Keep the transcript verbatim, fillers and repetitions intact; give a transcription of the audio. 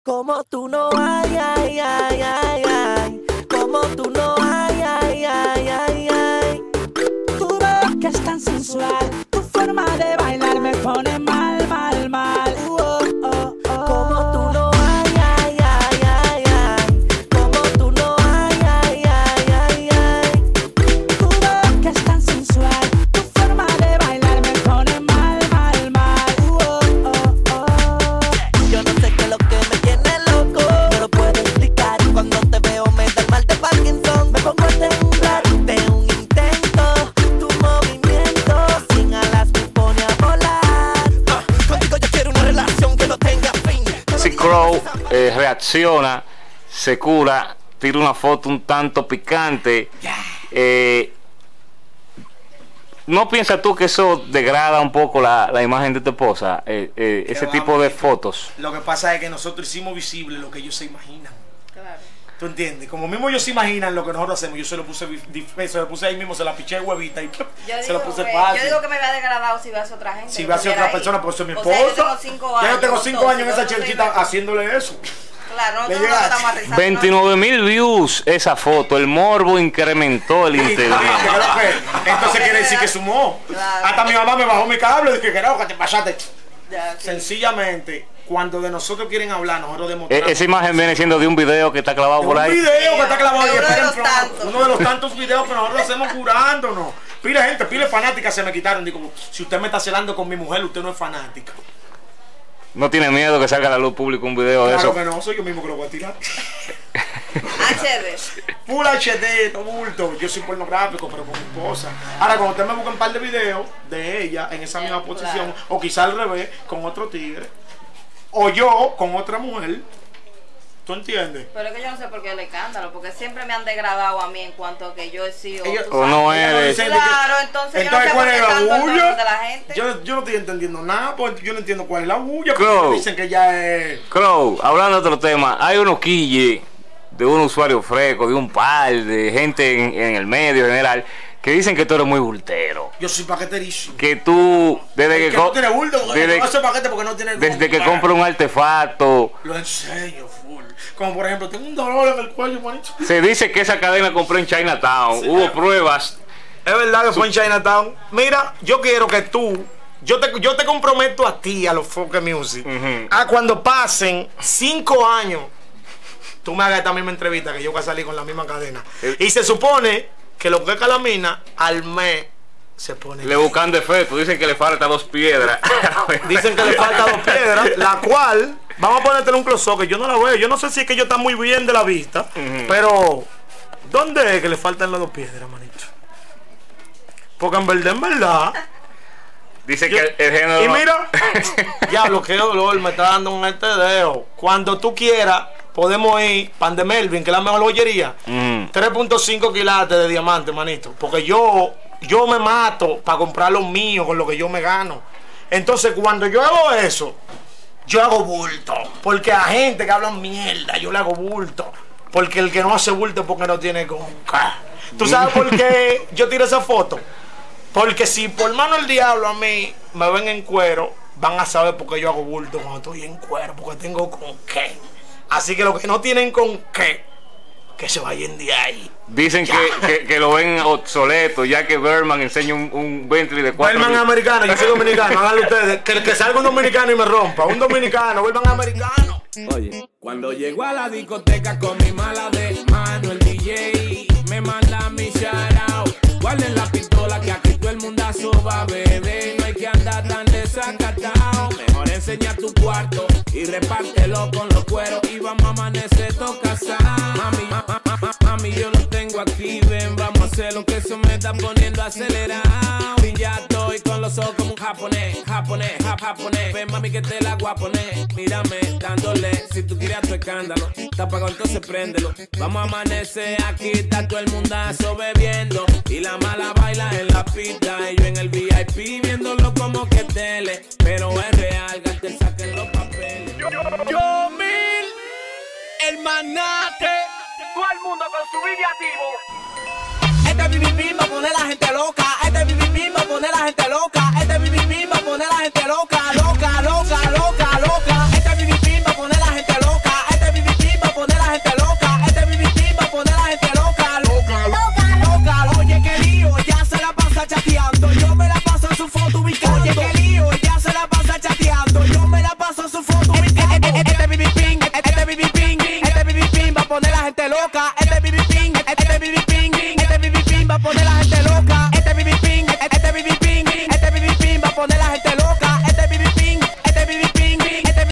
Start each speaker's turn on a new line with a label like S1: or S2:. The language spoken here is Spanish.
S1: Como tú no hay, ay, ay, ay, ay. Como tú no hay, ay, ay, ay, ay.
S2: Tu boca es tan sensual, tu forma de bailar me pone mal, mal, mal. Uh, oh, oh, oh.
S1: Como tú no hay, ay, ay, ay, ay. Como tú no hay, ay, ay, ay, ay.
S2: Tu boca es tan sensual, tu forma de bailar me pone mal, mal, mal. Uh, oh, oh, oh.
S1: Yo no sé qué es lo que me tiene loco, no lo puedo explicar. Cuando te veo me da el mal de Parkinson. Me pongo a temblar de un intento. Tu movimiento sin alas me pone a volar. Ah, contigo yo quiero una relación que no tenga fin.
S3: Si Crow eh, reacciona, se cura, tira una foto un tanto picante. Eh, ¿No piensas tú que eso degrada un poco la, la imagen de tu esposa? Eh, eh, ese
S4: va,
S3: tipo de fotos.
S4: Lo que pasa es que nosotros hicimos visible lo que ellos se imaginan.
S5: Claro.
S4: ¿Tú entiendes? Como mismo ellos se imaginan lo que nosotros hacemos, yo se lo puse, se lo puse ahí mismo, se la piché de huevita y
S5: Yo
S4: se
S5: digo,
S4: lo puse
S5: que,
S4: fácil.
S5: yo digo que me había degradado si vas a otra gente.
S4: Si
S5: que
S4: va a ser otra
S5: estuviera
S4: persona,
S5: ahí.
S4: pues eso es mi
S5: O
S4: esposa.
S5: sea, yo tengo cinco años.
S4: Ya yo tengo cinco
S5: entonces,
S4: años en
S5: yo
S4: esa
S5: no soy
S4: cherchita
S5: una-
S4: haciéndole eso.
S5: Claro,
S4: Le
S5: nosotros no
S4: llegaste.
S5: estamos aterrizando.
S3: veintinueve mil views esa foto, el morbo incrementó el interés.
S4: Entonces quiere decir que sumó.
S5: Claro.
S4: Hasta mi mamá me bajó mi cable y dije que no, que te pasaste.
S5: Ya, sí.
S4: Sencillamente, cuando de nosotros quieren hablar, nosotros
S3: Eh,
S4: demostramos.
S3: esa imagen viene siendo de un video que está clavado
S4: De
S3: por
S4: un
S3: ahí.
S4: video que está clavado
S5: De
S4: ahí,
S5: uno de
S4: esperen,
S5: los
S4: pronto.
S5: tantos.
S4: Uno de los tantos videos que nosotros hacemos curándonos. Pile gente, pile fanáticas se me quitaron. Digo, si usted me está celando con mi mujer, usted no es fanática.
S3: No tiene miedo que salga a la luz pública un video de
S4: Claro
S3: eso.
S4: que no, soy yo mismo que lo voy a tirar.
S5: H D.
S4: Full H D, no bulto. Yo soy pornográfico, pero con mi esposa. Ahora, cuando usted me busca un par de videos de ella en esa misma
S5: Claro.
S4: posición, o quizá al revés, con otro tigre, o yo con otra mujer, ¿tú entiendes?
S5: Pero es que yo no sé por qué el escándalo, porque siempre me han degradado a mí en cuanto a que yo he sido.
S4: Ellos-
S5: tú
S3: O no
S5: sabes.
S3: eres.
S5: Claro, entonces, yo no sé
S4: ¿cuál
S5: por
S4: es
S5: qué
S4: la
S5: tanto el
S4: bulla?
S5: dolor de la gente.
S4: Yo, yo no estoy entendiendo nada, porque yo no entiendo cuál es la bulla.
S3: Crow.
S4: Porque dicen que ya es.
S3: Crow, hablando de otro tema, hay unos quilles de un usuario fresco, de un par, de gente en, en el medio general, que dicen que tú eres muy bultero.
S4: Yo soy paqueterísimo.
S3: Que tú, desde
S4: El
S3: que,
S4: que no
S3: co-
S4: tiene bulto, porque
S3: desde,
S4: no hace paquete porque no tiene.
S3: desde que
S4: compra.
S3: compra un artefacto,
S4: Lo enseño full. Como por ejemplo, tengo un dolor en el cuello, manito.
S3: se dice que esa cadena compró en Chinatown. Hubo pruebas.
S4: Es verdad que fue en Chinatown. Mira, yo quiero que tú, yo te, yo te comprometo a ti, a los Focus Music,
S3: Ujú.
S4: a cuando pasen cinco años, tú me hagas esta misma entrevista que yo voy a salir con la misma cadena.
S3: Eh.
S4: Y se supone que lo que es Calamina, al mes se pone.
S3: Le buscan defecto, dicen que le falta dos piedras.
S4: Dicen que le falta dos piedras, la cual, vamos a ponerte un close-up, que yo no la veo. Yo no sé si es que yo está muy bien de la vista,
S3: Ujú.
S4: pero ¿dónde es que le faltan las dos piedras, manito? Porque en verdad, en verdad.
S3: Dice
S4: Yo-
S3: que el, el género.
S4: Y mira, diablo, qué dolor, me está dando un este dedo. Cuando tú quieras, podemos ir pan de Melvin, que es la mejor joyería.
S3: Mm.
S4: tres punto cinco quilates de diamante, manito. Porque yo, yo me mato para comprar los míos con lo que yo me gano. Entonces, cuando yo hago eso, yo hago bulto. Porque a gente que hablan mierda, yo le hago bulto. Porque el que no hace bulto es porque no tiene con qué. ¿Tú sabes por qué yo tiré esa foto? Porque si por mano el diablo a mí me ven en cuero, van a saber por qué yo hago bulto cuando estoy en cuero, porque tengo con qué. Así que los que no tienen con qué, que se vayan de ahí.
S3: Dicen que, que, que lo ven obsoleto, ya que Berman enseña un, un Bentley de cuatro.
S4: Vuelvan americano, yo soy dominicano, háganlo ustedes. Que, que salga un dominicano y me rompa. Un dominicano, vuelvan americano.
S6: Oye, cuando llego a la discoteca con mi mala de mano, el D J me manda mi shout out. Guarden la pistola que aquí todo el mundazo va a beber. No hay que andar tan desacatado. Mejor enseña tu cuarto y repártelo con los cueros. Y vamos a amanecer todo casado. Mami, ma, ma, ma, ma, mami, yo lo tengo aquí. Ven, vamos a hacer lo que eso me está poniendo acelerado. Y ya estoy con los ojos como un japonés, japonés, jap, japonés. Ven, mami, que te la voy a poner. Mírame, dándole. Si tú quieres tu escándalo, está apagado, entonces préndelo. Vamos a amanecer aquí, está todo el mundazo bebiendo. Y la mala baila en la pista. Y yo en el V I P viéndolo como que tele. Pero es real, Gatel, saquen los papeles.
S7: Yo mil, el manate, todo el mundo con su videativo.
S2: Este bibibim va a poner a la gente loca. Este bibibim va a poner a la gente loca. Este bibibim va a poner a la gente loca. Loca, loca, loca, loca. Este bibibim va a poner a la gente loca. loca